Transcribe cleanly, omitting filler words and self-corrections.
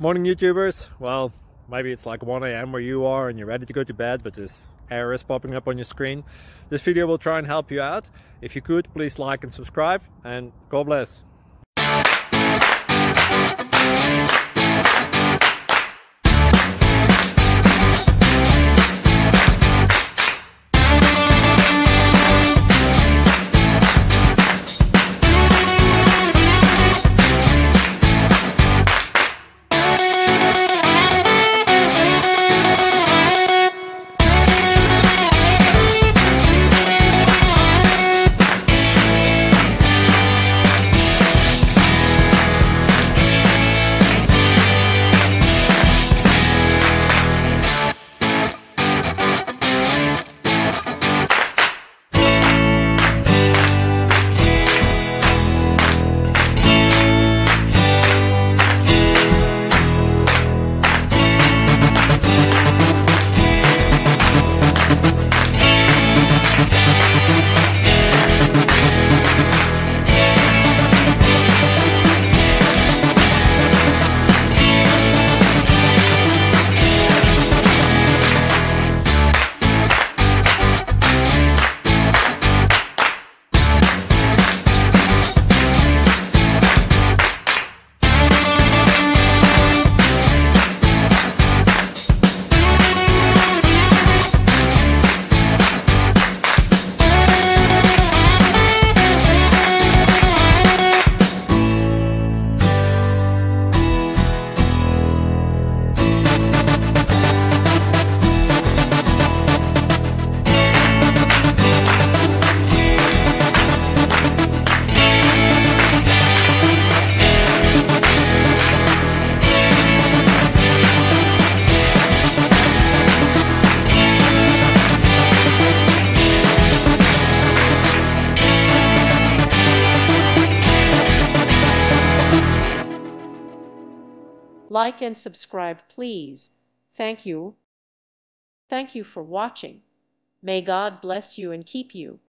Morning YouTubers. Well, maybe it's like 1 a.m. where you are and you're ready to go to bed, but this error is popping up on your screen. This video will try and help you out. If you could, please like and subscribe, and God bless. Like and subscribe, please. Thank you. Thank you for watching. May God bless you and keep you.